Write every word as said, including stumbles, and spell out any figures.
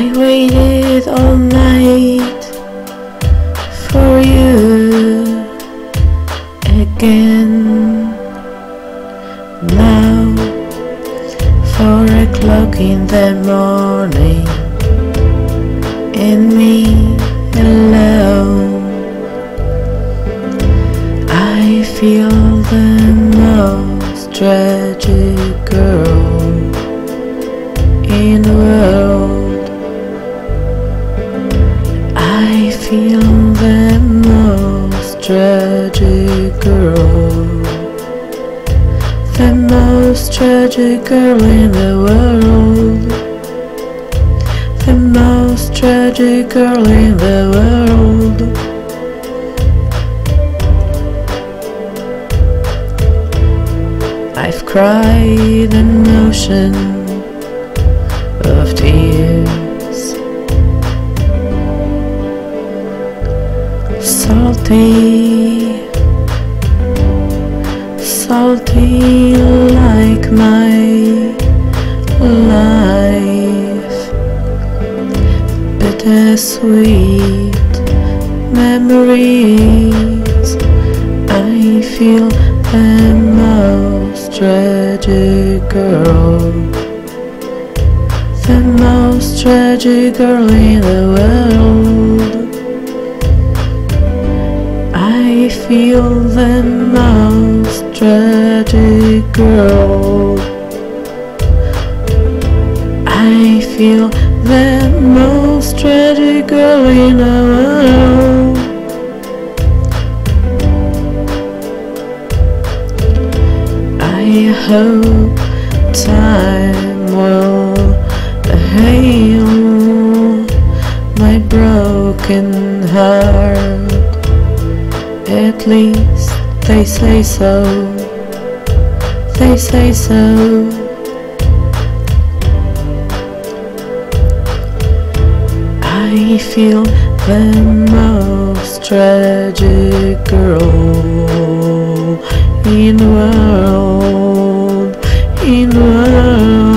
I waited all night for you again. Now, four o'clock in the morning, and me alone. I feel the most tragic girl in the world. I feel the most tragic girl, the most tragic girl in the world, the most tragic girl in the world. I've cried an ocean of tears, salty, salty like my life, bittersweet memories. I feel the most tragic girl, the most tragic girl in the world. I feel the most tragic girl. I feel the most tragic girl in the world. I hope time will heal my broken heart. At least they say so, they say so. I feel the most tragic girl in the world, in the world.